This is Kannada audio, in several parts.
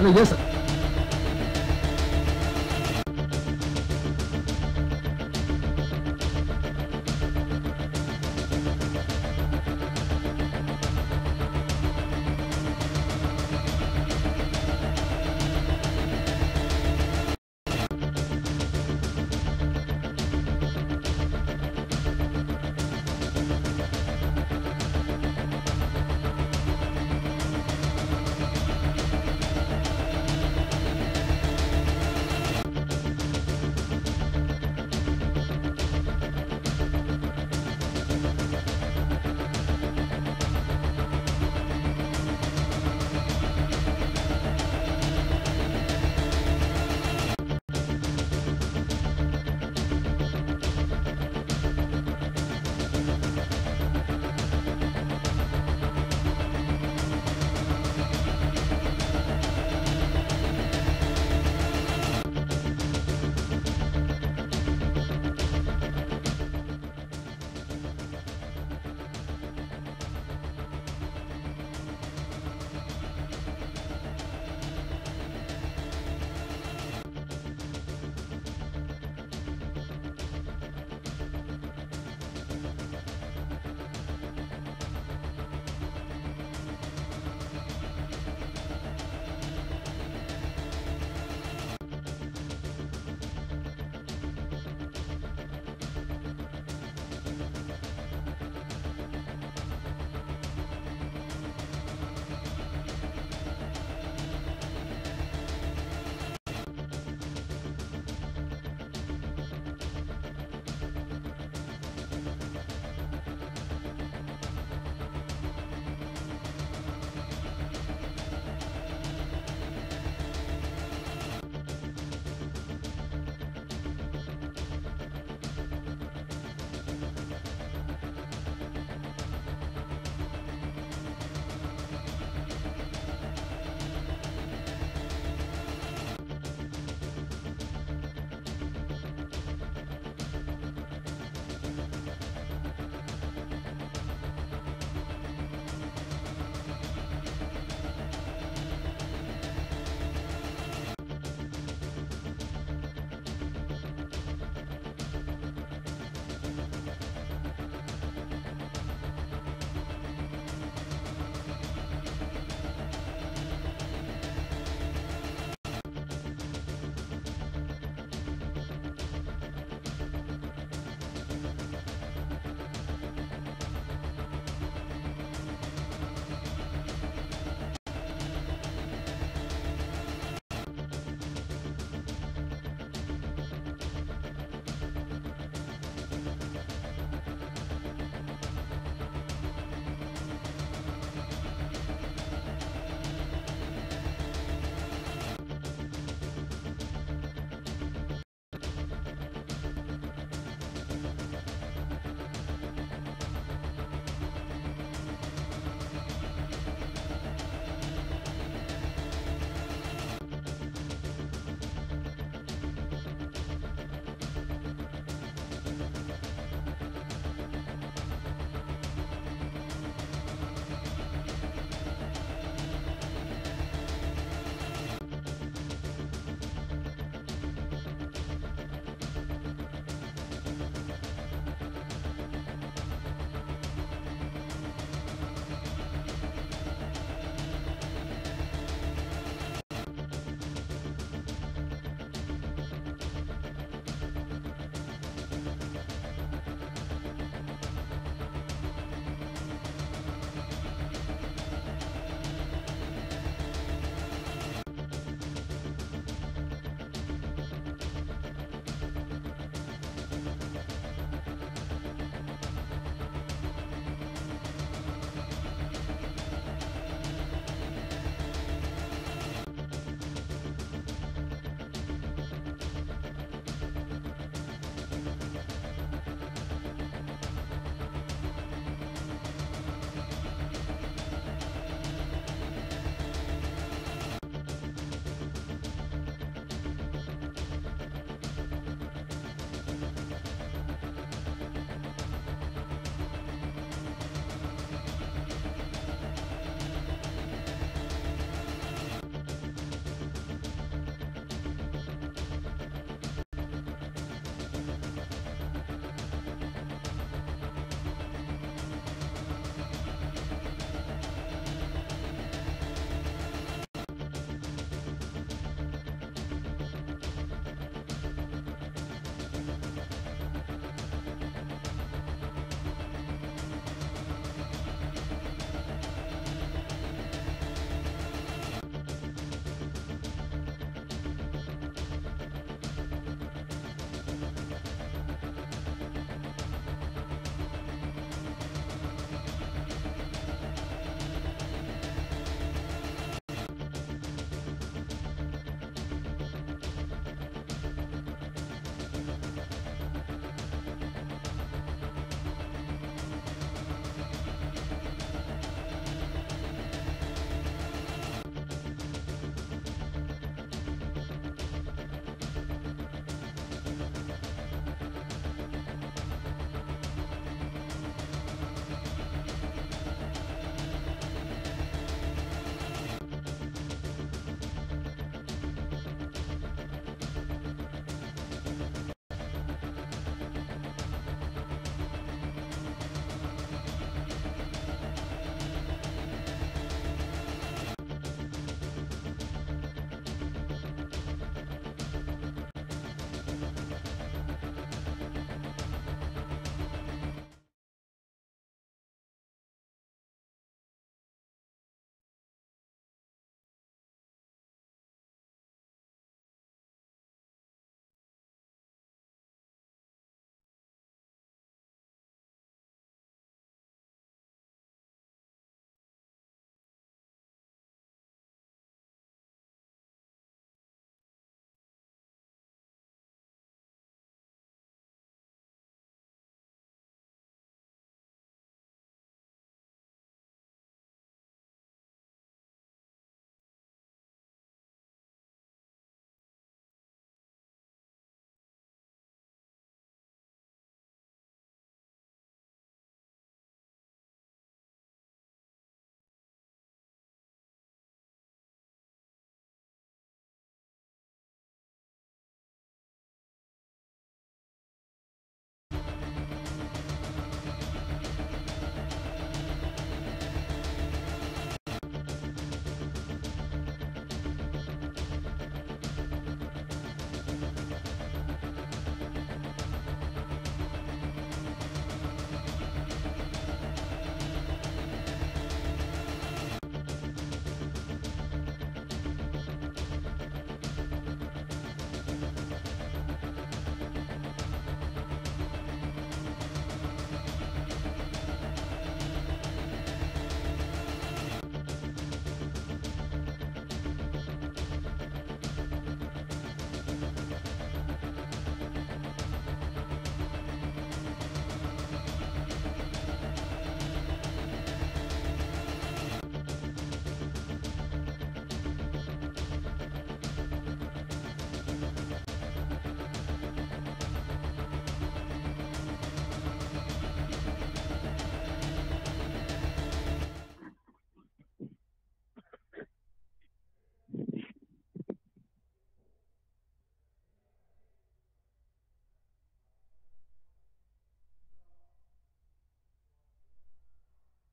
Hello yes sir.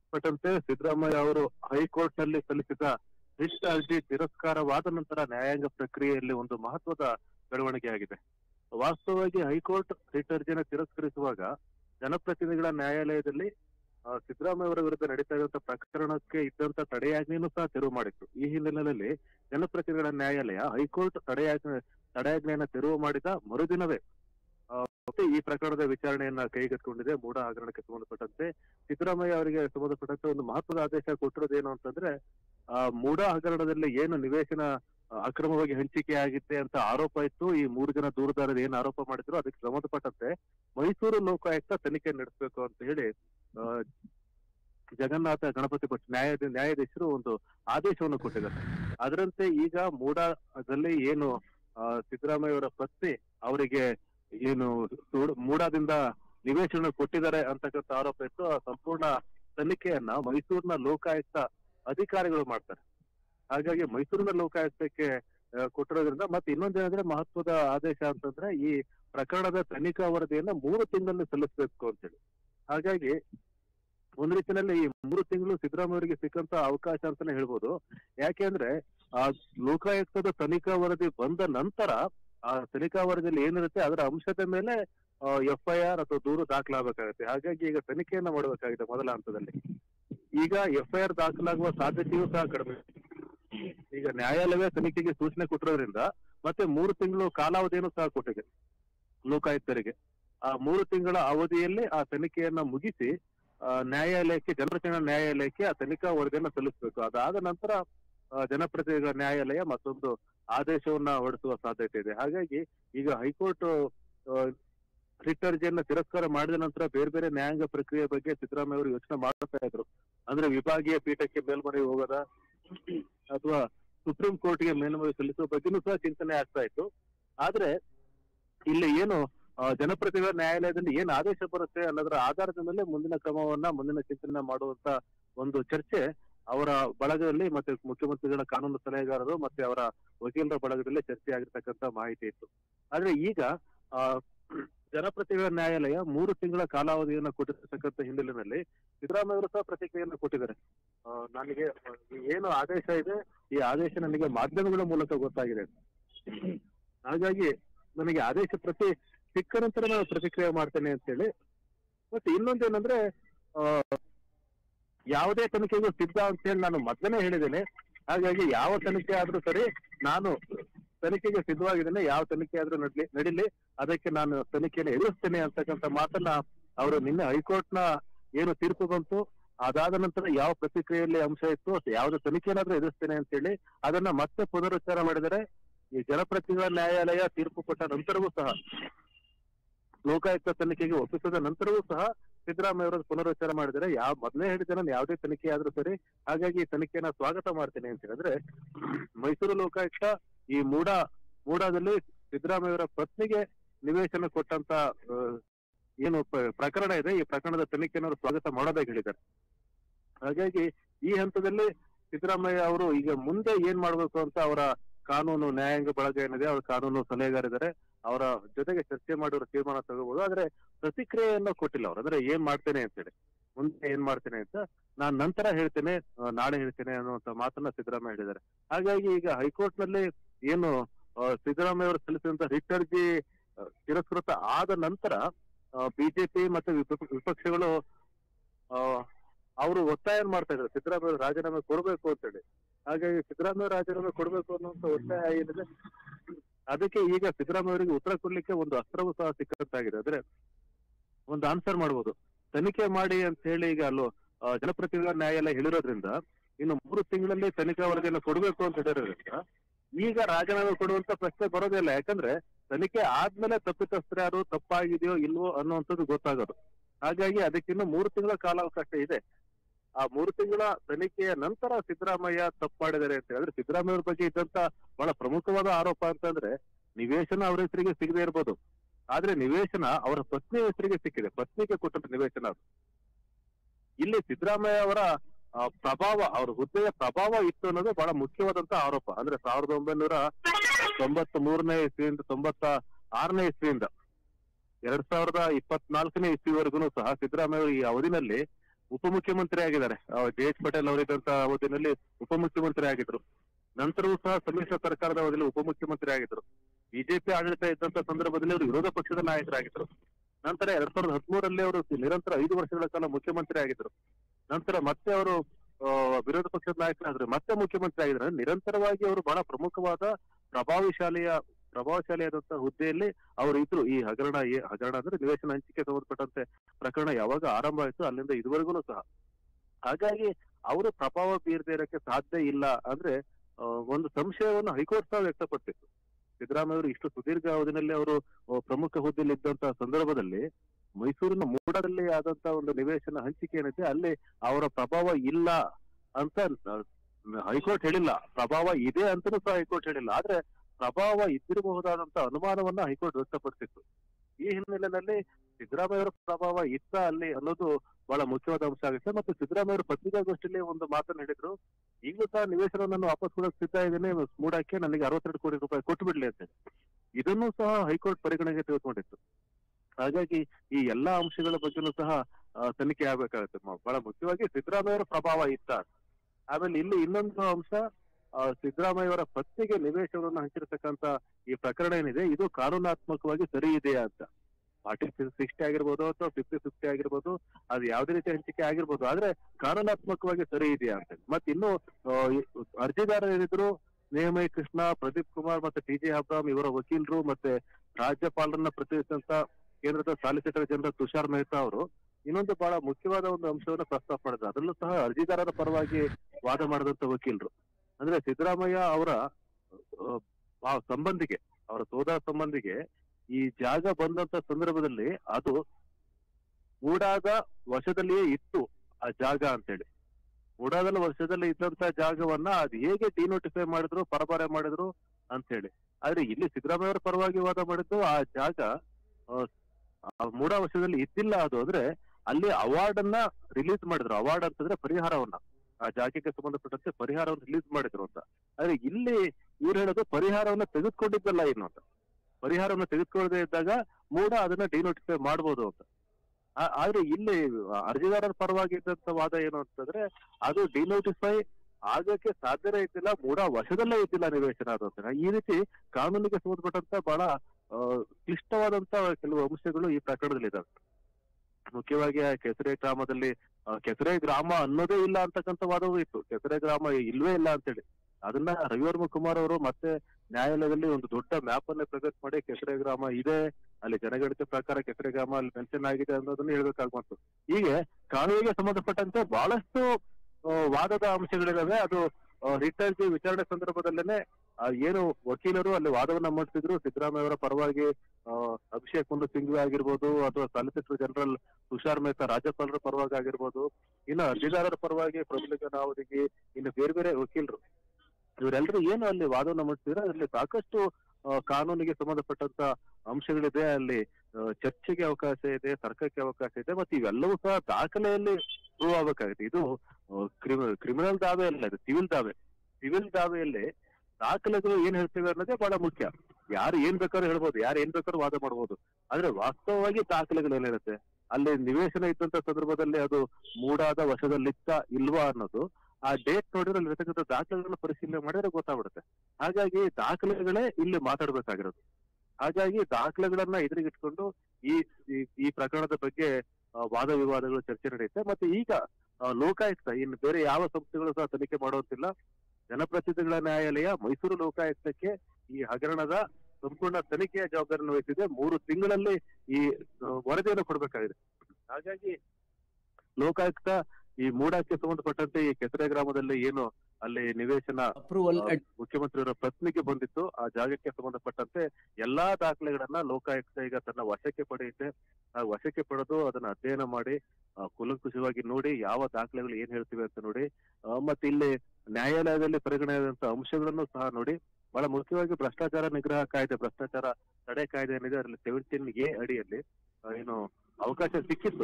ಪಟ್ಟಂತೆ ಸಿದ್ದರಾಮಯ್ಯ ಅವರು ಹೈಕೋರ್ಟ್ ನಲ್ಲಿ ಸಲ್ಲಿಸಿದ ರಿಟ್ ಅರ್ಜಿ ತಿರಸ್ಕಾರವಾದ ನಂತರ ನ್ಯಾಯಾಂಗ ಪ್ರಕ್ರಿಯೆಯಲ್ಲಿ ಒಂದು ಮಹತ್ವದ ಬೆಳವಣಿಗೆ ಆಗಿದೆ. ವಾಸ್ತವವಾಗಿ ಹೈಕೋರ್ಟ್ ರಿಟ್ ಅರ್ಜಿಯನ್ನು ತಿರಸ್ಕರಿಸುವಾಗ ಜನಪ್ರತಿನಿಧಿಗಳ ನ್ಯಾಯಾಲಯದಲ್ಲಿ ಸಿದ್ದರಾಮಯ್ಯ ಅವರ ವಿರುದ್ಧ ನಡೀತಾ ಇರುವಂತಹ ಪ್ರಕರಣಕ್ಕೆ ಇದ್ದಂತ ತಡೆಯಾಜ್ಞೆಯನ್ನು ಸಹ ತೆರವು ಮಾಡಿತ್ತು. ಈ ಹಿನ್ನೆಲೆಯಲ್ಲಿ ಜನಪ್ರತಿನಿಧಿಗಳ ನ್ಯಾಯಾಲಯ ಹೈಕೋರ್ಟ್ ತಡೆಯಾಜ್ಞೆಯನ್ನು ತೆರವು ಮಾಡಿದ ಮರುದಿನವೇ ಮತ್ತೆ ಈ ಪ್ರಕರಣದ ವಿಚಾರಣೆಯನ್ನ ಕೈಗೆತ್ತಿಕೊಂಡಿದೆ. ಮೂಡ ಹಗರಣಕ್ಕೆ ಸಂಬಂಧಪಟ್ಟಂತೆ ಸಿದ್ದರಾಮಯ್ಯ ಅವರಿಗೆ ಸಂಬಂಧಪಟ್ಟಂತೆ ಒಂದು ಮಹತ್ವದ ಆದೇಶ ಕೊಟ್ಟಿರೋದೇನು ಅಂತಂದ್ರೆ, ಮೂಡ ಹಗರಣದಲ್ಲಿ ಏನು ನಿವೇಶನ ಅಕ್ರಮವಾಗಿ ಹಂಚಿಕೆ ಆಗಿತ್ತೆ ಅಂತ ಆರೋಪ ಇತ್ತು, ಈ 3 ಜನ ದೂರುದಾರರು ಏನು ಆರೋಪ ಮಾಡಿದ್ರು ಅದಕ್ಕೆ ಸಂಬಂಧಪಟ್ಟಂತೆ ಮೈಸೂರು ಲೋಕಾಯುಕ್ತ ತನಿಖೆ ನಡೆಸಬೇಕು ಅಂತ ಹೇಳಿ ಜಗನ್ನಾಥ ಗಣಪತಿ ಭಟ್ ನ್ಯಾಯಾಧೀಶರು ಒಂದು ಆದೇಶವನ್ನು ಕೊಟ್ಟಿದ್ದಾರೆ. ಅದರಂತೆ ಈಗ ಮೂಡಾದಲ್ಲಿ ಏನು ಸಿದ್ದರಾಮಯ್ಯ ಅವರ ಪತ್ನಿ ಅವರಿಗೆ ಏನು ಮೂಡಾದಿಂದ ನಿವೇಶನ ಕೊಟ್ಟಿದ್ದಾರೆ ಅಂತಕ್ಕಂಥ ಆರೋಪ ಇತ್ತು. ಆ ಸಂಪೂರ್ಣ ತನಿಖೆಯನ್ನ ಮೈಸೂರಿನ ಲೋಕಾಯುಕ್ತ ಅಧಿಕಾರಿಗಳು ಮಾಡ್ತಾರೆ. ಹಾಗಾಗಿ ಮೈಸೂರಿನ ಲೋಕಾಯುಕ್ತಕ್ಕೆ ಕೊಟ್ಟಿರೋದ್ರಿಂದ ಮತ್ತೆ ಇನ್ನೊಂದೇನಂದ್ರೆ ಮಹತ್ವದ ಆದೇಶ ಅಂತಂದ್ರೆ ಈ ಪ್ರಕರಣದ ತನಿಖಾ ವರದಿಯನ್ನ 3 ತಿಂಗಳಲ್ಲಿ ಸಲ್ಲಿಸಬೇಕು ಅಂತೇಳಿ. ಹಾಗಾಗಿ ಒಂದ್ ರೀತಿಯಲ್ಲಿ ಈ 3 ತಿಂಗಳು ಸಿದ್ದರಾಮಯ್ಯ ಅವರಿಗೆ ಸಿಕ್ಕಂತ ಅವಕಾಶ ಅಂತಾನೆ ಹೇಳ್ಬೋದು. ಯಾಕೆಂದ್ರೆ ಆ ಲೋಕಾಯುಕ್ತದ ತನಿಖಾ ವರದಿ ಬಂದ ನಂತರ ಆ ತನಿಖಾ ವರದಿಯಲ್ಲಿ ಏನಿರುತ್ತೆ ಅದರ ಅಂಶದ ಮೇಲೆ FIR ಅಥವಾ ದೂರು ದಾಖಲಾಗಬೇಕಾಗುತ್ತೆ. ಹಾಗಾಗಿ ಈಗ ತನಿಖೆಯನ್ನ ಮಾಡಬೇಕಾಗಿದೆ ಮೊದಲ ಹಂತದಲ್ಲಿ. ಈಗ FIR ದಾಖಲಾಗುವ ಸಾಧ್ಯತೆಯೂ ಸಹ ಕಡಿಮೆ. ಈಗ ನ್ಯಾಯಾಲಯವೇ ತನಿಖೆಗೆ ಸೂಚನೆ ಕೊಟ್ಟಿರೋದ್ರಿಂದ ಮತ್ತೆ 3 ತಿಂಗಳು ಕಾಲಾವಧಿಯನ್ನು ಸಹ ಕೊಟ್ಟಿದೆ ಲೋಕಾಯುಕ್ತರಿಗೆ. ಆ 3 ತಿಂಗಳ ಅವಧಿಯಲ್ಲಿ ಆ ತನಿಖೆಯನ್ನ ಮುಗಿಸಿ ನ್ಯಾಯಾಲಯಕ್ಕೆ ಜನಪ್ರತಿನಿಧಿಗಳ ನ್ಯಾಯಾಲಯಕ್ಕೆ ಆ ತನಿಖಾ ವರದಿಯನ್ನ ಸಲ್ಲಿಸಬೇಕು. ಅದಾದ ನಂತರ ಜನಪ್ರತಿನಿಧಿಗಳ ನ್ಯಾಯಾಲಯ ಮತ್ತೊಂದು ಆದೇಶವನ್ನ ಹೊರಡಿಸುವ ಸಾಧ್ಯತೆ ಇದೆ. ಹಾಗಾಗಿ ಈಗ ಹೈಕೋರ್ಟ್ ರಿಟ್ ಅರ್ಜಿಯನ್ನ ತಿರಸ್ಕಾರ ಮಾಡಿದ ನಂತರ ಬೇರೆ ಬೇರೆ ನ್ಯಾಯಾಂಗ ಪ್ರಕ್ರಿಯೆ ಬಗ್ಗೆ ಸಿದ್ದರಾಮಯ್ಯ ಅವರು ಯೋಚನೆ ಮಾಡ್ತಾ ಇದ್ರು. ಅಂದ್ರೆ ವಿಭಾಗೀಯ ಪೀಠಕ್ಕೆ ಮೇಲ್ಮನವಿ ಹೋಗೋದ ಅಥವಾ ಸುಪ್ರೀಂ ಕೋರ್ಟ್ಗೆ ಮೇಲ್ಮನವಿ ಸಲ್ಲಿಸುವ ಬಗ್ಗೆನೂ ಸಹ ಚಿಂತನೆ ಆಗ್ತಾ ಇತ್ತು. ಆದ್ರೆ ಇಲ್ಲಿ ಏನು ಜನಪ್ರತಿನಿಧಿಗಳ ನ್ಯಾಯಾಲಯದಲ್ಲಿ ಏನ್ ಆದೇಶ ಬರುತ್ತೆ ಅನ್ನೋದರ ಆಧಾರದ ಮೇಲೆ ಮುಂದಿನ ಕ್ರಮವನ್ನ ಮುಂದಿನ ಚಿಂತನೆ ಮಾಡುವಂತ ಒಂದು ಚರ್ಚೆ ಅವರ ಬಳಗದಲ್ಲಿ ಮತ್ತೆ ಮುಖ್ಯಮಂತ್ರಿಗಳ ಕಾನೂನು ಸಲಹೆಗಾರರು ಮತ್ತೆ ಅವರ ವಕೀಲರ ಬಳಗದಲ್ಲಿ ಚರ್ಚೆ ಆಗಿರ್ತಕ್ಕಂಥ ಮಾಹಿತಿ ಇತ್ತು. ಆದ್ರೆ ಈಗ ಜನಪ್ರತಿನಿಧಿಗಳ ನ್ಯಾಯಾಲಯ 3 ತಿಂಗಳ ಕಾಲಾವಧಿಯನ್ನ ಕೊಟ್ಟಿರ್ತಕ್ಕಂಥ ಹಿನ್ನೆಲೆಯಲ್ಲಿ ಸಿದ್ದರಾಮಯ್ಯ ಅವರು ಸಹ ಪ್ರತಿಕ್ರಿಯೆಯನ್ನು ಕೊಟ್ಟಿದ್ದಾರೆ. ನನಗೆ ಏನು ಆದೇಶ ಇದೆ ಈ ಆದೇಶ ನನಗೆ ಮಾಧ್ಯಮಗಳ ಮೂಲಕ ಗೊತ್ತಾಗಿದೆ. ಹಾಗಾಗಿ ನನಗೆ ಆದೇಶ ಪ್ರತಿ ಸಿಕ್ಕ ನಂತರ ನಾನು ಪ್ರತಿಕ್ರಿಯೆ ಮಾಡ್ತೇನೆ ಅಂತ ಹೇಳಿ. ಮತ್ತೆ ಇನ್ನೊಂದೇನಂದ್ರೆ ಯಾವುದೇ ತನಿಖೆಗೂ ಸಿದ್ಧ ಅಂತ ಹೇಳಿ ನಾನು ಮೊದಲನೇ ಹೇಳಿದ್ದೇನೆ. ಹಾಗಾಗಿ ಯಾವ ತನಿಖೆ ಆದ್ರೂ ಸರಿ ನಾನು ತನಿಖೆಗೆ ಸಿದ್ಧವಾಗಿದ್ದೇನೆ. ಯಾವ ತನಿಖೆ ಆದ್ರೂ ನಡೀಲಿ ಅದಕ್ಕೆ ನಾನು ತನಿಖೆಯನ್ನು ಎದುರಿಸ್ತೇನೆ ಅಂತಕ್ಕಂಥ ಮಾತನ್ನ ಅವರು ನಿನ್ನೆ ಹೈಕೋರ್ಟ್ ನ ಏನು ತೀರ್ಪು ಬಂತು ಅದಾದ ನಂತರ ಯಾವ ಪ್ರತಿಕ್ರಿಯೆಯಲ್ಲಿ ಅಂಶ ಇತ್ತು ಯಾವ್ದು ತನಿಖೆನಾದ್ರೂ ಎದುರಿಸ್ತೇನೆ ಅಂತ ಹೇಳಿ ಅದನ್ನ ಮತ್ತೆ ಪುನರುಚ್ಚಾರ ಮಾಡಿದರೆ ಈ ಜನಪ್ರತಿನಿಧಿಗಳ ನ್ಯಾಯಾಲಯ ತೀರ್ಪು ಕೊಟ್ಟ ನಂತರವೂ ಸಹ ಲೋಕಾಯುಕ್ತ ತನಿಖೆಗೆ ಒಪ್ಪಿಸಿದ ನಂತರವೂ ಸಹ ಸಿದ್ದರಾಮಯ್ಯ ಅವರು ಪುನರುಚ್ಚಾರ ಮಾಡಿದರೆ ಮೊದಲೇ ಹೇಳಿದ ನಾನು ಯಾವುದೇ ತನಿಖೆ ಆದ್ರೂ ಸರಿ ಹಾಗಾಗಿ ಈ ತನಿಖೆಯನ್ನ ಸ್ವಾಗತ ಮಾಡ್ತೇನೆ ಅಂತ ಹೇಳಿದ್ರೆ ಮೈಸೂರು ಲೋಕಾಯುಕ್ತ ಈ ಮೂಡಾದಲ್ಲಿ ಸಿದ್ದರಾಮಯ್ಯ ಅವರ ಪತ್ನಿಗೆ ನಿವೇಶನ ಕೊಟ್ಟಂತ ಏನು ಪ್ರಕರಣ ಇದೆ ಈ ಪ್ರಕರಣದ ತನಿಖೆಯನ್ನು ಸ್ವಾಗತ ಮಾಡೋದಾಗಿ ಹೇಳಿದ್ದಾರೆ. ಹಾಗಾಗಿ ಈ ಹಂತದಲ್ಲಿ ಸಿದ್ದರಾಮಯ್ಯ ಅವರು ಈಗ ಮುಂದೆ ಏನ್ ಮಾಡ್ಬೇಕು ಅಂತ ಅವರ ಕಾನೂನು ನ್ಯಾಯಾಂಗ ಬಳಗ ಏನಿದೆ ಅವರ ಕಾನೂನು ಸಲಹೆಗಾರಿದ್ದಾರೆ ಅವರ ಜೊತೆಗೆ ಚರ್ಚೆ ಮಾಡಿರೋ ತೀರ್ಮಾನ ತಗೋಬಹುದು. ಆದ್ರೆ ಪ್ರತಿಕ್ರಿಯೆಯನ್ನು ಕೊಟ್ಟಿಲ್ಲ ಅವ್ರು. ಅಂದ್ರೆ ಏನ್ ಮಾಡ್ತೇನೆ ಅಂತೇಳಿ ಮುಂದೆ ಏನ್ ಮಾಡ್ತೇನೆ ಅಂತ ನಾನ್ ನಂತರ ಹೇಳ್ತೇನೆ ನಾಳೆ ಹೇಳ್ತೇನೆ ಅನ್ನುವಂತ ಮಾತನ್ನ ಸಿದ್ದರಾಮಯ್ಯ ಹೇಳಿದ್ದಾರೆ. ಹಾಗಾಗಿ ಈಗ ಹೈಕೋರ್ಟ್ ನಲ್ಲಿ ಏನು ಸಿದ್ದರಾಮಯ್ಯ ಅವರು ಸಲ್ಲಿಸಿದಂತ ರಿಟ್ ಅರ್ಜಿ ತಿರಸ್ಕೃತ ಆದ ನಂತರ ಬಿಜೆಪಿ ಮತ್ತೆ ವಿಪಕ್ಷಗಳು ಅವರು ಒತ್ತಾಯ ಮಾಡ್ತಾ ಇದ್ದಾರೆ ಸಿದ್ದರಾಮಯ್ಯ ರಾಜೀನಾಮೆ ಕೊಡ್ಬೇಕು ಅಂತೇಳಿ. ಹಾಗಾಗಿ ಸಿದ್ದರಾಮಯ್ಯ ರಾಜೀನಾಮೆ ಕೊಡ್ಬೇಕು ಅನ್ನುವಂತ ಒತ್ತಾಯ ಏನಿದೆ ಅದಕ್ಕೆ ಈಗ ಸಿದ್ದರಾಮಯ್ಯ ಅವರಿಗೆ ಉತ್ತರ ಕೊಡ್ಲಿಕ್ಕೆ ಒಂದು ಅಸ್ತ್ರವೂ ಸಹ ಸಿಕ್ಕಂತಾಗಿದೆ. ಅಂದ್ರೆ ಒಂದು ಆನ್ಸರ್ ಮಾಡ್ಬೋದು ತನಿಖೆ ಮಾಡಿ ಅಂತ ಹೇಳಿ ಈಗ ಅಲ್ಲೂ ಜನಪ್ರತಿನಿಧಿಗಳ ನ್ಯಾಯಾಲಯ ಹೇಳಿರೋದ್ರಿಂದ ಇನ್ನು 3 ತಿಂಗಳಲ್ಲಿ ತನಿಖಾ ವರದಿಯನ್ನು ಕೊಡ್ಬೇಕು ಅಂತ ಹೇಳಿರೋದ್ರಿಂದ ಈಗ ರಾಜೀನಾಮೆ ಕೊಡುವಂತ ಪ್ರಶ್ನೆ ಬರೋದಿಲ್ಲ. ಯಾಕಂದ್ರೆ ತನಿಖೆ ಆದ್ಮೇಲೆ ತಪ್ಪಿತಸ್ಥರು ಯಾರು ತಪ್ಪಾಗಿದೆಯೋ ಇಲ್ವೋ ಅನ್ನುವಂಥದ್ದು ಗೊತ್ತಾಗೋದು. ಹಾಗಾಗಿ ಅದಕ್ಕಿನ್ನು 3 ತಿಂಗಳ ಕಾಲಾವಕಾಶ ಇದೆ. ಆ 3 ತಿಂಗಳ ತನಿಖೆಯ ನಂತರ ಸಿದ್ದರಾಮಯ್ಯ ತಪ್ಪು ಮಾಡಿದ್ದಾರೆ ಅಂತ ಹೇಳಿದ್ರೆ ಸಿದ್ದರಾಮಯ್ಯ ಅವ್ರ ಬಗ್ಗೆ ಇದ್ದಂತ ಬಹಳ ಪ್ರಮುಖವಾದ ಆರೋಪ ಅಂತಂದ್ರೆ ನಿವೇಶನ ಅವರ ಹೆಸರಿಗೆ ಸಿಗದೆ ಇರ್ಬೋದು ಆದ್ರೆ ನಿವೇಶನ ಅವರ ಪತ್ನಿ ಹೆಸರಿಗೆ ಸಿಕ್ಕಿದೆ. ಪತ್ನಿಗೆ ಕೊಟ್ಟಂತ ನಿವೇಶನ ಅದು. ಇಲ್ಲಿ ಸಿದ್ದರಾಮಯ್ಯ ಅವರ ಪ್ರಭಾವ ಅವ್ರ ಹುದ್ದೆಯ ಪ್ರಭಾವ ಇತ್ತು ಅನ್ನೋದು ಬಹಳ ಮುಖ್ಯವಾದಂತ ಆರೋಪ. ಅಂದ್ರೆ 1993ನೇ ಇಸ್ವಿಯಿಂದ 96ನೇ ಇಸ್ವಿಯಿಂದ 2024ನೇ ಇಸ್ವಿವರೆಗೂ ಸಹ ಸಿದ್ದರಾಮಯ್ಯ ಈ ಅವಧಿನಲ್ಲಿ ಉಪಮುಖ್ಯಮಂತ್ರಿ ಆಗಿದ್ದಾರೆ. ಜಯೇಶ್ ಪಟೇಲ್ ಅವರಿದ್ದಂತ ಅವಧಿನಲ್ಲಿ ಉಪಮುಖ್ಯಮಂತ್ರಿ ಆಗಿದ್ರು. ನಂತರವೂ ಸಹ ಸಮ್ಮಿಶ್ರ ಸರ್ಕಾರದ ಅವಧಿಯಲ್ಲಿ ಉಪಮುಖ್ಯಮಂತ್ರಿ ಆಗಿದ್ರು. ಬಿಜೆಪಿ ಆಡಳಿತ ಇದ್ದಂತ ಸಂದರ್ಭದಲ್ಲಿ ಅವರು ವಿರೋಧ ಪಕ್ಷದ ನಾಯಕರಾಗಿದ್ರು. ನಂತರ 2013ರಲ್ಲಿ ಅವರು ನಿರಂತರ 5 ವರ್ಷಗಳ ಕಾಲ ಮುಖ್ಯಮಂತ್ರಿ ಆಗಿದ್ರು. ನಂತರ ಮತ್ತೆ ಅವರು ವಿರೋಧ ಪಕ್ಷದ ನಾಯಕರಾದ್ರೆ ಮತ್ತೆ ಮುಖ್ಯಮಂತ್ರಿ ಆಗಿದ್ದಾರೆ. ನಿರಂತರವಾಗಿ ಅವರು ಬಹಳ ಪ್ರಮುಖವಾದ ಪ್ರಭಾವಶಾಲಿಯಾದಂತಹ ಹುದ್ದೆಯಲ್ಲಿ ಅವರು ಇದ್ರು. ಈ ಹಗರಣ ಅಂದ್ರೆ ನಿವೇಶನ ಹಂಚಿಕೆ ಸಂಬಂಧಪಟ್ಟಂತೆ ಪ್ರಕರಣ ಯಾವಾಗ ಆರಂಭ ಆಯ್ತು ಅಲ್ಲಿಂದ ಇದುವರೆಗೂ ಸಹ. ಹಾಗಾಗಿ ಅವರು ಪ್ರಭಾವ ಬೀರದೇ ಇರಕ್ಕೆ ಸಾಧ್ಯ ಇಲ್ಲ ಅಂದ್ರೆ ಒಂದು ಸಂಶಯವನ್ನು ಹೈಕೋರ್ಟ್ ಸಹ ವ್ಯಕ್ತಪಡಿಸಿತ್ತು. ಸಿದ್ದರಾಮಯ್ಯ ಅವರು ಇಷ್ಟು ಸುದೀರ್ಘ ಅವಧಿನಲ್ಲಿ ಅವರು ಪ್ರಮುಖ ಹುದ್ದೆಯಲ್ಲಿ ಇದ್ದಂತಹ ಸಂದರ್ಭದಲ್ಲಿ ಮೈಸೂರಿನ ಮೂಡದಲ್ಲಿ ಆದಂತ ಒಂದು ನಿವೇಶನ ಹಂಚಿಕೆ ಏನಿದೆ ಅಲ್ಲಿ ಅವರ ಪ್ರಭಾವ ಇಲ್ಲ ಅಂತ ಹೈಕೋರ್ಟ್ ಹೇಳಿಲ್ಲ. ಪ್ರಭಾವ ಇದೆ ಅಂತಲೂ ಸಹ ಹೈಕೋರ್ಟ್ ಹೇಳಿಲ್ಲ. ಆದ್ರೆ ಪ್ರಭಾವ ಇದ್ದಿರಬಹುದಾದಂತ ಅನುಮಾನವನ್ನ ಹೈಕೋರ್ಟ್ ವ್ಯಕ್ತಪಡಿಸಿತ್ತು. ಈ ಹಿನ್ನೆಲೆಯಲ್ಲಿ ಸಿದ್ದರಾಮಯ್ಯ ಅವರ ಪ್ರಭಾವ ಇತ್ತ ಅಲ್ಲಿ ಅನ್ನೋದು ಬಹಳ ಮುಖ್ಯವಾದ ಅಂಶ ಆಗುತ್ತೆ. ಮತ್ತು ಸಿದ್ದರಾಮಯ್ಯ ಅವರು ಪತ್ರಿಕಾಗೋಷ್ಠಿಯಲ್ಲಿ ಒಂದು ಮಾತನ್ನು ಹೇಳಿದ್ರು, ಈಗಲೂ ಸಹ ನಿವೇಶನವನ್ನು ವಾಪಸ್ ಕೊಡೋಕೆ ಸಿದ್ಧ ಇದ್ದೇನೆ, ಮೂಡಕ್ಕೆ ನನಗೆ 62 ಕೋಟಿ ರೂಪಾಯಿ ಕೊಟ್ಟು ಬಿಡ್ಲಿ ಅಂತ. ಇದನ್ನು ಸಹ ಹೈಕೋರ್ಟ್ ಪರಿಗಣನೆಗೆ ತೆಗೆದುಕೊಂಡಿತ್ತು. ಹಾಗಾಗಿ ಈ ಎಲ್ಲಾ ಅಂಶಗಳ ಬಗ್ಗೆನೂ ಸಹ ತನಿಖೆ ಆಗ್ಬೇಕಾಗುತ್ತೆ. ಬಹಳ ಮುಖ್ಯವಾಗಿ ಸಿದ್ದರಾಮಯ್ಯ ಅವರ ಪ್ರಭಾವ ಇತ್ತ. ಆಮೇಲೆ ಇಲ್ಲಿ ಇನ್ನೊಂದು ಅಂಶ, ಸಿದ್ದರಾಮಯ್ಯ ಅವರ ಪತ್ನಿಗೆ ನಿವೇಶನವನ್ನು ಹಂಚಿರತಕ್ಕಂತ ಈ ಪ್ರಕರಣ ಏನಿದೆ ಇದು ಕಾನೂನಾತ್ಮಕವಾಗಿ ಸರಿ ಇದೆಯಾ ಅಂತ. 40-60 ಆಗಿರ್ಬೋದು ಅಥವಾ 50-50 ಆಗಿರ್ಬೋದು, ಅದು ಯಾವುದೇ ರೀತಿ ಹಂಚಿಕೆ ಆಗಿರ್ಬೋದು, ಆದ್ರೆ ಕಾನೂನಾತ್ಮಕವಾಗಿ ಸರಿ ಇದೆಯಾ ಅಂತ. ಮತ್ತೆ ಇನ್ನು ಅರ್ಜಿದಾರರು ಏನಿದ್ರು ನೇಮೈ ಕೃಷ್ಣ, ಪ್ರದೀಪ್ ಕುಮಾರ್ ಮತ್ತೆ ಟಿ.ಜೆ. ಅಬ್ರಾಮ್ ಇವರ ವಕೀಲರು ಮತ್ತೆ ರಾಜ್ಯಪಾಲರನ್ನ ಪ್ರತಿನಿಧಿಸಿದಂತ ಕೇಂದ್ರದ ಸಾಲಿಸಿಟರ್ ಜನರಲ್ ತುಷಾರ್ ಮೆಹ್ತಾ ಅವರು ಇನ್ನೊಂದು ಬಹಳ ಮುಖ್ಯವಾದ ಒಂದು ಅಂಶವನ್ನ ಪ್ರಸ್ತಾಪ ಮಾಡಿದ್ರು. ಅದರಲ್ಲೂ ಸಹ ಅರ್ಜಿದಾರರ ಪರವಾಗಿ ವಾದ ಮಾಡಿದಂತ ವಕೀಲರು ಅಂದ್ರೆ ಸಿದ್ದರಾಮಯ್ಯ ಅವರ ಸಂಬಂಧಿಗೆ, ಅವರ ಸೋದರ ಸಂಬಂಧಿಗೆ ಈ ಜಾಗ ಬಂದಂತ ಸಂದರ್ಭದಲ್ಲಿ ಅದು ಮೂಡಾದ ವಶದಲ್ಲಿಯೇ ಇತ್ತು ಆ ಜಾಗ ಅಂತೇಳಿ. ಮೂಡಾದಲ್ಲಿ ವಶದಲ್ಲಿ ಇದ್ದಂತ ಜಾಗವನ್ನ ಅದು ಹೇಗೆ ಡಿನೋಟಿಫೈ ಮಾಡಿದ್ರು, ಪರಬಾರೆ ಮಾಡಿದ್ರು ಅಂತ ಹೇಳಿ. ಆದ್ರೆ ಇಲ್ಲಿ ಸಿದ್ದರಾಮಯ್ಯ ಅವರ ಪರವಾಗಿ ವಾದ ಮಾಡಿದ್ದು ಆ ಜಾಗ ಮೂಡಾ ವಶದಲ್ಲಿ ಇದ್ದಿಲ್ಲ. ಅದು ಅಂದ್ರೆ ಅಲ್ಲಿ ಅವಾರ್ಡ್ ಅನ್ನ ರಿಲೀಸ್ ಮಾಡಿದ್ರು. ಅವಾರ್ಡ್ ಅಂತಂದ್ರೆ ಪರಿಹಾರವನ್ನ, ಆ ಜಾಗಕ್ಕೆ ಸಂಬಂಧಪಟ್ಟಂತೆ ಪರಿಹಾರವನ್ನು ರಿಲೀಸ್ ಮಾಡಿದ್ರು ಅಂತ. ಆದ್ರೆ ಇಲ್ಲಿ ಇವ್ರು ಹೇಳೋದು ಪರಿಹಾರವನ್ನ ತೆಗೆದುಕೊಂಡಿದ್ದಲ್ಲ ಏನು ಅಂತ. ಪರಿಹಾರವನ್ನು ತೆಗೆದುಕೊಳ್ಳದೆ ಇದ್ದಾಗ ಮೂಡ ಅದನ್ನ ಡಿನೋಟಿಫೈ ಮಾಡ್ಬೋದು ಅಂತ. ಆದ್ರೆ ಇಲ್ಲಿ ಅರ್ಜಿದಾರರ ಪರವಾಗಿ ಇದ್ದಂತ ವಾದ ಏನು ಅಂತಂದ್ರೆ ಅದು ಡಿನೋಟಿಫೈ ಆಗಕ್ಕೆ ಸಾಧ್ಯನೇ ಇದ್ದಿಲ್ಲ, ಮೂಡ ವಶದಲ್ಲೇ ಇದ್ದಿಲ್ಲ ನಿವೇಶನ ಅದು ಅಂತ. ಈ ರೀತಿ ಕಾನೂನಿಗೆ ಸಂಬಂಧಪಟ್ಟಂತ ಬಹಳ ಕ್ಲಿಷ್ಟವಾದಂತ ಕೆಲವು ಅಂಶಗಳು ಈ ಪ್ರಕರಣದಲ್ಲಿ ಇದಾವೆ. ಮುಖ್ಯವಾಗಿ ಕೆಸರೆ ಗ್ರಾಮದಲ್ಲಿ ಕೆಸರೆ ಗ್ರಾಮ ಅನ್ನೋದೇ ಇಲ್ಲ ಅಂತಕ್ಕಂಥ ವಾದವೂ ಇತ್ತು. ಕೆಸರೆ ಗ್ರಾಮ ಇಲ್ವೇ ಇಲ್ಲ ಅಂತೇಳಿ ಅದನ್ನ ರವಿವರ್ಮ ಕುಮಾರ್ ಅವರು ಮತ್ತೆ ನ್ಯಾಯಾಲಯದಲ್ಲಿ ಒಂದು ದೊಡ್ಡ ಮ್ಯಾಪ್ ಅನ್ನ ಪ್ರೆಸೆಂಟ್ ಮಾಡಿ ಕೆಸರೆ ಗ್ರಾಮ ಇದೆ, ಅಲ್ಲಿ ಜನಗಣತಿ ಪ್ರಕಾರ ಕೆಸರೆ ಗ್ರಾಮ ಅಲ್ಲಿ ಮೆನ್ಷನ್ ಆಗಿದೆ ಅನ್ನೋದನ್ನ ಹೇಳ್ಬೇಕಾಗ್ಬಂತು. ಹೀಗೆ ಕಾನೂನಿಗೆ ಸಂಬಂಧಪಟ್ಟಂತೆ ಬಹಳಷ್ಟು ವಾದದ ಅಂಶಗಳಿದಾವೆ. ಅದು ರಿಟ್ ಅರ್ಜಿ ವಿಚಾರಣೆ ಸಂದರ್ಭದಲ್ಲೇನೆ ಏನು ವಕೀಲರು ಅಲ್ಲಿ ವಾದವನ್ನ ಮಾಡ್ತಿದ್ರು, ಸಿದ್ದರಾಮಯ್ಯ ಅವರ ಪರವಾಗಿ ಅಭಿಷೇಕ್ ಮನು ಸಿಂಘ್ವಿ ಆಗಿರ್ಬೋದು ಅಥವಾ ಸಾಲಿಸಿಟರ್ ಜನರಲ್ ತುಷಾರ್ ಮೆಹ್ತಾ ರಾಜ್ಯಪಾಲರ ಪರವಾಗಿ ಆಗಿರ್ಬೋದು, ಇನ್ನು ಅರ್ಜಿದಾರರ ಪರವಾಗಿ ಪ್ರಬಲಿಕ ನಾವದಿಗೆ, ಇನ್ನು ಬೇರೆ ಬೇರೆ ವಕೀಲರು, ಇವರೆಲ್ಲರೂ ಏನು ಅಲ್ಲಿ ವಾದವನ್ನ ಮಾಡ್ತಿದ್ರೆ ಅದರಲ್ಲಿ ಸಾಕಷ್ಟು ಕಾನೂನಿಗೆ ಸಂಬಂಧಪಟ್ಟಂತ ಅಂಶಗಳಿದೆ. ಅಲ್ಲಿ ಚರ್ಚೆಗೆ ಅವಕಾಶ ಇದೆ, ತರ್ಕಕ್ಕೆ ಅವಕಾಶ ಇದೆ. ಮತ್ತೆ ಇವೆಲ್ಲವೂ ಸಹ ದಾಖಲೆಯಲ್ಲಿ ಪ್ರೂವ್ ಆಗ್ಬೇಕಾಗುತ್ತೆ. ಇದು ಕ್ರಿಮಿನಲ್ ದಾವೆ ಅಲ್ಲ, ಇದು ಸಿವಿಲ್ ದಾವೆ. ಸಿವಿಲ್ ದಾವೆಯಲ್ಲಿ ದಾಖಲೆಗಳು ಏನ್ ಹೇಳ್ತೇವೆ ಅನ್ನೋದೇ ಬಹಳ ಮುಖ್ಯ. ಯಾರು ಏನ್ ಬೇಕಾದ್ರೂ ಹೇಳ್ಬೋದು, ಯಾರು ಏನ್ ಬೇಕಾದ್ರೂ ವಾದ ಮಾಡ್ಬೋದು. ಆದ್ರೆ ವಾಸ್ತವವಾಗಿ ದಾಖಲೆಗಳು ಏನಿರುತ್ತೆ, ಅಲ್ಲಿ ನಿವೇಶನ ಇದ್ದಂತ ಸಂದರ್ಭದಲ್ಲಿ ಅದು ಮೂಡಾದ ವಶದಲ್ಲಿತ್ತ ಇಲ್ವಾ ಅನ್ನೋದು ಆ ಡೇಟ್ ನೋಡಿದ್ರೆ ಅಲ್ಲಿ ಇರತಕ್ಕಂಥ ದಾಖಲೆಗಳನ್ನ ಪರಿಶೀಲನೆ ಮಾಡಿದ್ರೆ ಗೊತ್ತಾಗ್ಬಿಡುತ್ತೆ. ಹಾಗಾಗಿ ದಾಖಲೆಗಳೇ ಇಲ್ಲಿ ಮಾತಾಡ್ಬೇಕಾಗಿರೋದು. ಹಾಗಾಗಿ ದಾಖಲೆಗಳನ್ನ ಎದುರಿಗಿಟ್ಕೊಂಡು ಈ ಪ್ರಕರಣದ ಬಗ್ಗೆ ವಾದ ವಿವಾದಗಳು ಚರ್ಚೆ ನಡೆಯುತ್ತೆ. ಮತ್ತೆ ಈಗ ಲೋಕಾಯುಕ್ತ, ಇನ್ನು ಬೇರೆ ಯಾವ ಸಂಸ್ಥೆಗಳು ಸಹ ತನಿಖೆ ಮಾಡುವಂತಿಲ್ಲ. ಜನಪ್ರತಿನಿಧಿಗಳ ನ್ಯಾಯಾಲಯ ಮೈಸೂರು ಲೋಕಾಯುಕ್ತಕ್ಕೆ ಈ ಹಗರಣದ ಸಂಪೂರ್ಣ ತನಿಖೆಯ ಜವಾಬ್ದಾರಿಯನ್ನು ವಹಿಸಿದೆ. 3 ತಿಂಗಳಲ್ಲಿ ಈ ವರದಿಯನ್ನು ಕೊಡಬೇಕಾಗಿದೆ. ಹಾಗಾಗಿ ಲೋಕಾಯುಕ್ತ ಈ ಮೂಡಕ್ಕೆ ಸಂಬಂಧಪಟ್ಟಂತೆ ಈ ಕೆಸರೆ ಗ್ರಾಮದಲ್ಲಿ ಏನು ಅಲ್ಲಿ ನಿವೇಶನ ಮುಖ್ಯಮಂತ್ರಿಯವರ ಪತ್ನಿಗೆ ಬಂದಿತ್ತು, ಆ ಜಾಗಕ್ಕೆ ಸಂಬಂಧಪಟ್ಟಂತೆ ಎಲ್ಲಾ ದಾಖಲೆಗಳನ್ನ ಲೋಕಾಯುಕ್ತ ಈಗ ತನ್ನ ವಶಕ್ಕೆ ಪಡೆಯುತ್ತೆ. ಆ ವಶಕ್ಕೆ ಪಡೆದು ಅದನ್ನ ಅಧ್ಯಯನ ಮಾಡಿ ಕೂಲಂಕುಷವಾಗಿ ನೋಡಿ ಯಾವ ದಾಖಲೆಗಳು ಏನ್ ಹೇಳ್ತಿವೆ ಅಂತ ನೋಡಿ, ಮತ್ತೆ ಇಲ್ಲಿ ನ್ಯಾಯಾಲಯದಲ್ಲಿ ಪರಿಗಣನೆಯಾದಂತ ಅಂಶಗಳನ್ನು ಸಹ ನೋಡಿ, ಬಹಳ ಮುಖ್ಯವಾಗಿ ಭ್ರಷ್ಟಾಚಾರ ನಿಗ್ರಹ ಕಾಯ್ದೆ, ಭ್ರಷ್ಟಾಚಾರ ತಡೆ ಕಾಯ್ದೆ ಏನಿದೆ ಅದರಲ್ಲಿ 17A ಅಡಿಯಲ್ಲಿ ಏನು ಅವಕಾಶ ಸಿಕ್ಕಿತ್ತು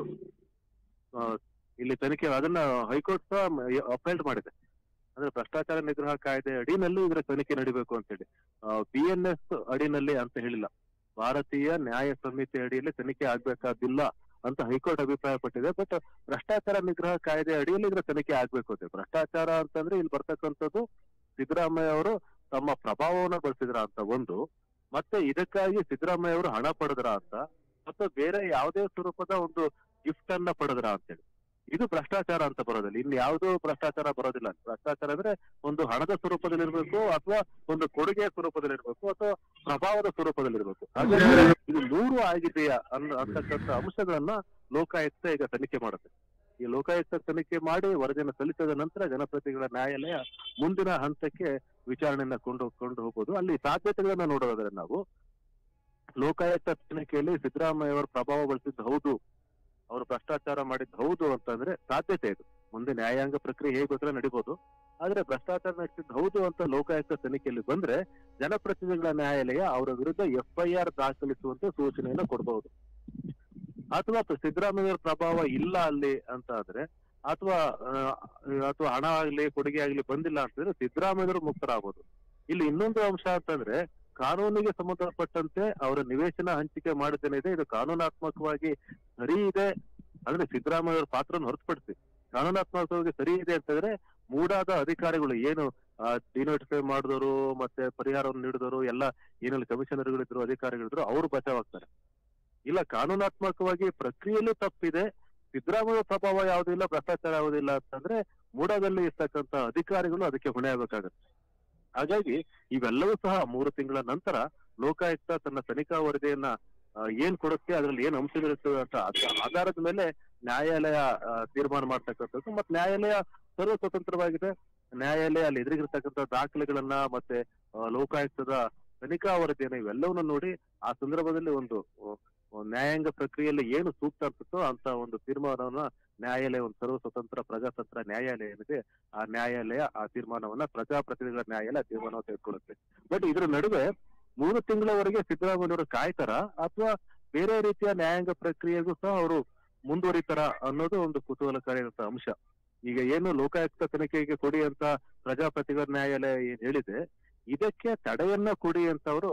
ಇಲ್ಲಿ ತನಿಖೆ, ಅದನ್ನ ಹೈಕೋರ್ಟ್ ಸಹ ಅಪೀಲ್ ಮಾಡಿದೆ. ಅಂದ್ರೆ ಭ್ರಷ್ಟಾಚಾರ ನಿಗ್ರಹ ಕಾಯ್ದೆ ಅಡಿನಲ್ಲಿ ಇದರ ತನಿಖೆ ನಡಿಬೇಕು ಅಂತ ಹೇಳಿ, BNS ಅಡಿನಲ್ಲಿ ಅಂತ ಹೇಳಿಲ್ಲ. ಭಾರತೀಯ ನ್ಯಾಯ ಸಂಹಿತೆ ಅಡಿಯಲ್ಲಿ ತನಿಖೆ ಆಗ್ಬೇಕಾದಿಲ್ಲ ಅಂತ ಹೈಕೋರ್ಟ್ ಅಭಿಪ್ರಾಯ ಪಟ್ಟಿದೆ. ಬಟ್ ಭ್ರಷ್ಟಾಚಾರ ನಿಗ್ರಹ ಕಾಯ್ದೆ ಅಡಿಯಲ್ಲಿ ಇದರ ತನಿಖೆ ಆಗ್ಬೇಕು ಅಂತ. ಭ್ರಷ್ಟಾಚಾರ ಅಂತಂದ್ರೆ ಇಲ್ಲಿ ಬರ್ತಕ್ಕಂಥದ್ದು ಸಿದ್ದರಾಮಯ್ಯ ಅವರು ತಮ್ಮ ಪ್ರಭಾವವನ್ನು ಬಳಸಿದ್ರ ಅಂತ ಒಂದು, ಮತ್ತೆ ಇದಕ್ಕಾಗಿ ಸಿದ್ದರಾಮಯ್ಯ ಅವರು ಹಣ ಪಡೆದ್ರ ಅಂತ, ಮತ್ತೆ ಬೇರೆ ಯಾವುದೇ ಸ್ವರೂಪದ ಒಂದು ಗಿಫ್ಟ್ ಅನ್ನ ಪಡೆದ್ರ ಅಂತೇಳಿ. ಇದು ಭ್ರಷ್ಟಾಚಾರ ಅಂತ ಬರೋದಿಲ್ಲ. ಇನ್ನು ಯಾವುದೋ ಭ್ರಷ್ಟಾಚಾರ ಬರೋದಿಲ್ಲ. ಭ್ರಷ್ಟಾಚಾರ ಅಂದ್ರೆ ಒಂದು ಹಣದ ಸ್ವರೂಪದಲ್ಲಿರ್ಬೇಕು, ಅಥವಾ ಒಂದು ಕೊಡುಗೆಯ ಸ್ವರೂಪದಲ್ಲಿರ್ಬೇಕು, ಅಥವಾ ಪ್ರಭಾವದ ಸ್ವರೂಪದಲ್ಲಿರ್ಬೇಕು. ಹಾಗಾಗಿ ಇದು 3 ಆಗಿದೆಯಾ ಅಂತಕ್ಕಂಥ ಅಂಶಗಳನ್ನ ಲೋಕಾಯುಕ್ತ ಈಗ ತನಿಖೆ ಮಾಡುತ್ತೆ. ಈ ಲೋಕಾಯುಕ್ತ ತನಿಖೆ ಮಾಡಿ ವರದಿಯನ್ನು ಸಲ್ಲಿಸಿದ ನಂತರ ಜನಪ್ರತಿನಿಧಿಗಳ ನ್ಯಾಯಾಲಯ ಮುಂದಿನ ಹಂತಕ್ಕೆ ವಿಚಾರಣೆಯನ್ನ ಕೊಂಡು ಹೋಗ್ಬೋದು. ಅಲ್ಲಿ ಸಾಧ್ಯತೆಗಳನ್ನ ನೋಡೋದಾದ್ರೆ ನಾವು ಲೋಕಾಯುಕ್ತ ತನಿಖೆಯಲ್ಲಿ ಸಿದ್ದರಾಮಯ್ಯ ಅವರ ಪ್ರಭಾವ ಬಳಸಿದ್ದು ಹೌದು, ಅವರು ಭ್ರಷ್ಟಾಚಾರ ಮಾಡಿದ್ದು ಹೌದು ಅಂತಂದ್ರೆ ಸಾಧ್ಯತೆ ಇದು. ಮುಂದೆ ನ್ಯಾಯಾಂಗ ಪ್ರಕ್ರಿಯೆ ಹೇಗೆ ಗೊತ್ತಿಲ್ಲ ನಡಿಬಹುದು. ಆದ್ರೆ ಭ್ರಷ್ಟಾಚಾರ ನಡೆಸಿದ್ದು ಹೌದು ಅಂತ ಲೋಕಾಯುಕ್ತ ತನಿಖೆಯಲ್ಲಿ ಬಂದ್ರೆ ಜನಪ್ರತಿನಿಧಿಗಳ ನ್ಯಾಯಾಲಯ ಅವರ ವಿರುದ್ಧ FIR ದಾಖಲಿಸುವಂತೆ ಸೂಚನೆಯನ್ನು ಕೊಡಬಹುದು. ಅಥವಾ ಸಿದ್ದರಾಮಯ್ಯ ಪ್ರಭಾವ ಇಲ್ಲ ಅಲ್ಲಿ ಅಂತ ಆದ್ರೆ, ಅಥವಾ ಹಣ ಆಗ್ಲಿ ಕೊಡುಗೆ ಆಗ್ಲಿ ಬಂದಿಲ್ಲ ಅಂತಂದ್ರೆ ಸಿದ್ದರಾಮಯ್ಯರು ಮುಕ್ತರಾಗಬಹುದು. ಇಲ್ಲಿ ಇನ್ನೊಂದು ಅಂಶ ಅಂತಂದ್ರೆ ಕಾನೂನಿಗೆ ಸಂಬಂಧಪಟ್ಟಂತೆ ಅವರ ನಿವೇಶನ ಹಂಚಿಕೆ ಮಾಡಿದ್ದೇನಿದೆ ಇದು ಕಾನೂನಾತ್ಮಕವಾಗಿ ಸರಿ ಇದೆ ಅಂದ್ರೆ ಸಿದ್ದರಾಮಯ್ಯ ಅವರ ಪಾತ್ರವನ್ನು ಹೊರತುಪಡಿಸಿ ಕಾನೂನಾತ್ಮಕವಾಗಿ ಸರಿ ಇದೆ ಅಂತಂದ್ರೆ ಮೂಡಾದ ಅಧಿಕಾರಿಗಳು ಏನು ಡಿನೋಟಿಫೈ ಮಾಡಿದವರು ಮತ್ತೆ ಪರಿಹಾರವನ್ನು ನೀಡಿದವರು ಎಲ್ಲ ಏನೆಲ್ಲ ಕಮಿಷನರ್ಗಳಿದ್ರು ಅಧಿಕಾರಿಗಳಿದ್ರು ಅವರು ಬಚಾವಾಗ್ತಾರೆ. ಇಲ್ಲ, ಕಾನೂನಾತ್ಮಕವಾಗಿ ಪ್ರಕ್ರಿಯೆಯಲ್ಲೂ ತಪ್ಪಿದೆ, ಸಿದ್ದರಾಮಯ್ಯ ಪ್ರಭಾವ ಯಾವುದಿಲ್ಲ, ಭ್ರಷ್ಟಾಚಾರ ಯಾವುದಿಲ್ಲ ಅಂತಂದ್ರೆ ಮೂಡಾದಲ್ಲಿ ಇರ್ತಕ್ಕಂಥ ಅಧಿಕಾರಿಗಳು ಅದಕ್ಕೆ ಹೊಣೆ ಆಗ್ಬೇಕಾಗತ್ತೆ. ಹಾಗಾಗಿ ಇವೆಲ್ಲವೂ ಸಹ 3 ತಿಂಗಳ ನಂತರ ಲೋಕಾಯುಕ್ತ ತನ್ನ ತನಿಖಾ ವರದಿಯನ್ನ ಏನ್ ಕೊಡುತ್ತೆ, ಅದ್ರಲ್ಲಿ ಏನ್ ಅಂಶಗಳಿರ್ತವೆ ಅಂತ ಆಧಾರದ ಮೇಲೆ ನ್ಯಾಯಾಲಯ ತೀರ್ಮಾನ ಮಾಡ್ತಕ್ಕಂಥದ್ದು. ಮತ್ತೆ ನ್ಯಾಯಾಲಯ ಸರ್ವ ಸ್ವತಂತ್ರವಾಗಿದೆ. ನ್ಯಾಯಾಲಯ ಅಲ್ಲಿ ಎದುರಿಗಿರ್ತಕ್ಕಂಥ ದಾಖಲೆಗಳನ್ನ ಮತ್ತೆ ಲೋಕಾಯುಕ್ತದ ತನಿಖಾ ವರದಿಯನ್ನ ಇವೆಲ್ಲವನ್ನ ನೋಡಿ ಆ ಸಂದರ್ಭದಲ್ಲಿ ಒಂದು ನ್ಯಾಯಾಂಗ ಪ್ರಕ್ರಿಯೆಯಲ್ಲಿ ಏನು ಸೂಕ್ತ ಅನ್ಸುತ್ತೋ ಅಂತ ಒಂದು ತೀರ್ಮಾನವನ್ನ ನ್ಯಾಯಾಲಯ, ಒಂದು ಸರ್ವ ಸ್ವತಂತ್ರ ಪ್ರಜಾತಂತ್ರ ನ್ಯಾಯಾಲಯ ಏನಿದೆ ಆ ನ್ಯಾಯಾಲಯ ಆ ತೀರ್ಮಾನವನ್ನ ಪ್ರಜಾಪ್ರತಿನಿಧಿಗಳ ನ್ಯಾಯಾಲಯ ತೀರ್ಮಾನವನ್ನು ತೆಗೆದುಕೊಳ್ಳುತ್ತೆ. ಬಟ್ ಇದ್ರ ನಡುವೆ 3 ತಿಂಗಳವರೆಗೆ ಸಿದ್ದರಾಮಯ್ಯವರು ಕಾಯ್ತಾರ ಅಥವಾ ಬೇರೆ ರೀತಿಯ ನ್ಯಾಯಾಂಗ ಪ್ರಕ್ರಿಯೆಗೂ ಸಹ ಅವರು ಮುಂದುವರಿತಾರ ಅನ್ನೋದು ಒಂದು ಕುತೂಹಲಕಾರಿಯಾದಂತ ಅಂಶ. ಈಗ ಏನು ಲೋಕಾಯುಕ್ತ ತನಿಖೆಗೆ ಕೊಡಿ ಅಂತ ಪ್ರಜಾಪ್ರತಿನಿಧಿಗಳ ನ್ಯಾಯಾಲಯ ಏನ್ ಹೇಳಿದೆ, ಇದಕ್ಕೆ ತಡೆಯನ್ನ ಕೊಡಿ ಅಂತ ಅವರು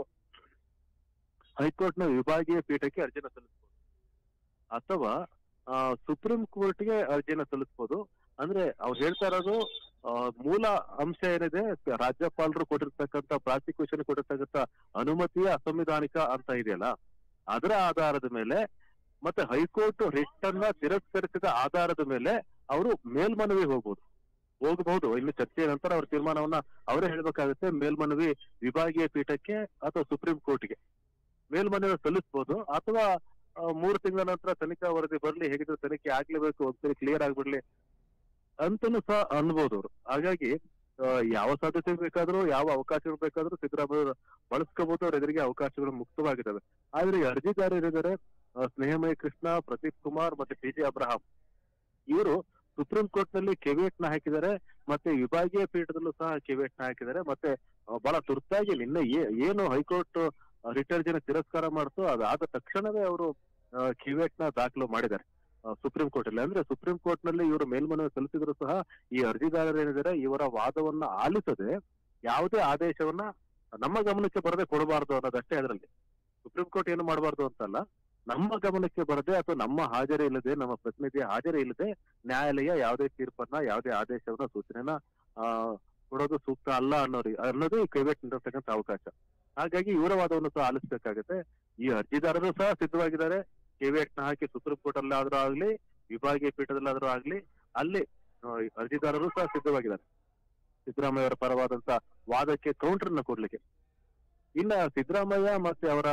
ಹೈಕೋರ್ಟ್ ನ ವಿಭಾಗೀಯ ಪೀಠಕ್ಕೆ ಅರ್ಜಿನ ಸಲ್ಲಿಸಬಹುದು ಅಥವಾ ಸುಪ್ರೀಂ ಕೋರ್ಟ್ಗೆ ಅರ್ಜಿನ ಸಲ್ಲಿಸಬಹುದು. ಅಂದ್ರೆ ಅವ್ರು ಹೇಳ್ತಾ ಇರೋದು ಮೂಲ ಅಂಶ ಏನಿದೆ, ರಾಜ್ಯಪಾಲರು ಕೊಟ್ಟಿರ್ತಕ್ಕಂಥ ಪ್ರಾಸಿಕ್ಯೂಷನ್ ಕೊಟ್ಟಿರ್ತಕ್ಕಂಥ ಅನುಮತಿಯ ಅಸಂವಿಧಾನಿಕ ಅಂತ ಇದೆಯಲ್ಲ, ಅದರ ಆಧಾರದ ಮೇಲೆ ಮತ್ತೆ ಹೈಕೋರ್ಟ್ ರಿಟ್ ಅನ್ನ ತಿರಸ್ಕರಿಸಿದ ಆಧಾರದ ಮೇಲೆ ಅವರು ಮೇಲ್ಮನವಿ ಹೋಗಬಹುದು. ಇನ್ನು ಚರ್ಚೆಯ ನಂತರ ಅವ್ರ ತೀರ್ಮಾನವನ್ನ ಅವರೇ ಹೇಳ್ಬೇಕಾಗುತ್ತೆ. ಮೇಲ್ಮನವಿ ವಿಭಾಗೀಯ ಪೀಠಕ್ಕೆ ಅಥವಾ ಸುಪ್ರೀಂ ಕೋರ್ಟ್ಗೆ ಮೇಲ್ಮನವಿ ಸಲ್ಲಿಸಬಹುದು. ಅಥವಾ 3 ತಿಂಗಳ ನಂತರ ತನಿಖಾ ವರದಿ ಬರ್ಲಿ, ಹೇಗಿದ್ರು ತನಿಖೆ ಆಗ್ಲೇಬೇಕು, ಒಂದ್ಸರಿ ಕ್ಲಿಯರ್ ಆಗ್ಬಿಡ್ಲಿ ಅಂತನೂ ಸಹ ಅನ್ಬೋದು ಅವರು. ಹಾಗಾಗಿ ಯಾವ ಸಾಧ್ಯತೆ ಬೇಕಾದ್ರೂ ಯಾವ ಅವಕಾಶಗಳು ಬೇಕಾದ್ರೂ ಸಿದ್ದರಾಮಯ್ಯ ಬಳಸ್ಕೋಬಹುದು. ಅವ್ರ ಎದುರಿಗೆ ಅವಕಾಶಗಳು ಮುಕ್ತವಾಗಿದ್ದಾವೆ. ಆದ್ರೆ ಈ ಅರ್ಜಿದಾರರಿದ್ದಾರೆ ಸ್ನೇಹಮಯ ಕೃಷ್ಣ, ಪ್ರದೀಪ್ ಕುಮಾರ್ ಮತ್ತೆ PG ಅಬ್ರಹಾಂ, ಇವರು ಸುಪ್ರೀಂ ಕೋರ್ಟ್ ನಲ್ಲಿ ಕೆವಿಯಟ್ ನ ಹಾಕಿದ್ದಾರೆ, ಮತ್ತೆ ವಿಭಾಗೀಯ ಪೀಠದಲ್ಲೂ ಸಹ ಕೆವಿಯಟ್ ನ ಹಾಕಿದ್ದಾರೆ. ಮತ್ತೆ ಬಹಳ ತುರ್ತಾಗಿ ನಿನ್ನೆ ಏನು ಹೈಕೋರ್ಟ್ ರಿಟ್ ಅರ್ಜಿನ ತಿರಸ್ಕಾರ ಮಾಡ್ತು ಅದಾದ ತಕ್ಷಣವೇ ಅವರು ಕೆವಿಯಟ್ ನ ದಾಖಲು ಮಾಡಿದ್ದಾರೆ ಸುಪ್ರೀಂ ಕೋರ್ಟ್ ಅಲ್ಲಿ. ಅಂದ್ರೆ ಸುಪ್ರೀಂ ಕೋರ್ಟ್ ನಲ್ಲಿ ಇವರು ಮೇಲ್ಮನವಿ ಸಲ್ಲಿಸಿದ್ರು ಸಹ ಈ ಅರ್ಜಿದಾರರು ಏನಿದ್ದಾರೆ ಇವರ ವಾದವನ್ನ ಆಲಿಸದೆ ಯಾವುದೇ ಆದೇಶವನ್ನ ನಮ್ಮ ಗಮನಕ್ಕೆ ಬರದೆ ಕೊಡಬಾರ್ದು ಅನ್ನೋದಷ್ಟೇ ಅದರಲ್ಲಿ. ಸುಪ್ರೀಂ ಕೋರ್ಟ್ ಏನು ಮಾಡಬಾರ್ದು ಅಂತಲ್ಲ, ನಮ್ಮ ಗಮನಕ್ಕೆ ಬರದೆ ಅಥವಾ ನಮ್ಮ ಹಾಜರಿ ಇಲ್ಲದೆ, ನಮ್ಮ ಪ್ರತಿನಿಧಿಯ ಹಾಜರಿ ಇಲ್ಲದೆ ನ್ಯಾಯಾಲಯ ಯಾವುದೇ ತೀರ್ಪನ್ನ ಯಾವುದೇ ಆದೇಶವನ್ನ ಸೂಚನೆನ ಕೊಡೋದು ಸೂಕ್ತ ಅಲ್ಲ ಅನ್ನೋದು ಈ ಕೈವೇಟ್ ನೀಡತಕ್ಕಂಥ ಅವಕಾಶ. ಹಾಗಾಗಿ ಇವರ ವಾದವನ್ನು ಸಹ ಆಲಿಸಬೇಕಾಗುತ್ತೆ. ಈ ಅರ್ಜಿದಾರರು ಸಹ ಸಿದ್ಧವಾಗಿದ್ದಾರೆ. ಕೆವಿಯಟ್ ನ ಹಾಕಿ ಸುಪ್ರೀಂ ಕೋರ್ಟ್ ಅಲ್ಲಾದ್ರೂ ಆಗ್ಲಿ ವಿಭಾಗೀಯ ಪೀಠದಲ್ಲಾದ್ರೂ ಆಗ್ಲಿ ಅಲ್ಲಿ ಅರ್ಜಿದಾರರು ಸಹ ಸಿದ್ಧವಾಗಿದ್ದಾರೆ ಸಿದ್ದರಾಮಯ್ಯ ಅವರ ಪರವಾದಂತ ವಾದಕ್ಕೆ ಕೌಂಟರ್ ನ ಕೊಡ್ಲಿಕ್ಕೆ. ಇನ್ನ ಸಿದ್ದರಾಮಯ್ಯ ಮತ್ತೆ ಅವರ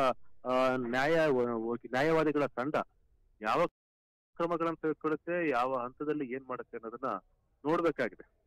ನ್ಯಾಯವಾದಿಗಳ ತಂಡ ಯಾವ ಕ್ರಮಗಳನ್ನು ತೆಗೆದುಕೊಳ್ಳುತ್ತೆ, ಯಾವ ಹಂತದಲ್ಲಿ ಏನ್ ಮಾಡುತ್ತೆ ಅನ್ನೋದನ್ನ ನೋಡ್ಬೇಕಾಗಿದೆ.